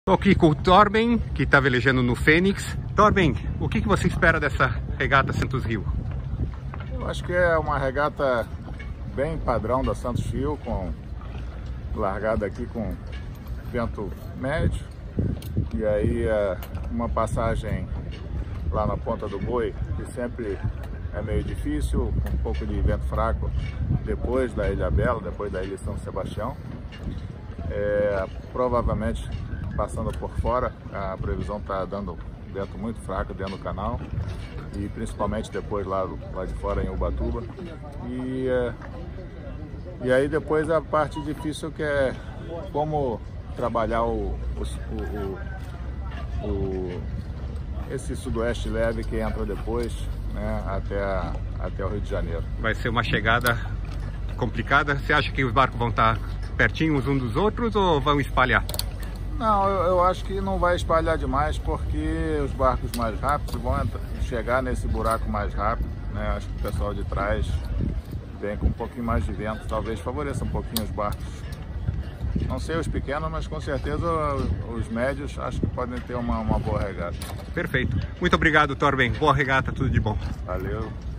Estou aqui com o Torben, que está velejando no Fênix. Torben, o que você espera dessa regata Santos Rio? Eu acho que é uma regata bem padrão da Santos Rio, com largada aqui com vento médio, e aí uma passagem lá na Ponta do Boi, que sempre é meio difícil, com um pouco de vento fraco depois da Ilha Bela, depois da Ilha São Sebastião. Provavelmente passando por fora, a previsão está dando vento muito fraco dentro do canal, e principalmente depois lá de fora em Ubatuba. E aí depois a parte difícil, que é como trabalhar esse sudoeste leve que entra depois, né, até o Rio de Janeiro. Vai ser uma chegada complicada. Você acha que os barcos vão estar pertinhos uns dos outros ou vão espalhar? Não, eu acho que não vai espalhar demais, porque os barcos mais rápidos vão chegar nesse buraco mais rápido, né? Acho que o pessoal de trás vem com um pouquinho mais de vento, talvez favoreça um pouquinho os barcos. Não sei os pequenos, mas com certeza os médios acho que podem ter uma boa regata. Perfeito. Muito obrigado, Torben. Boa regata, tudo de bom. Valeu.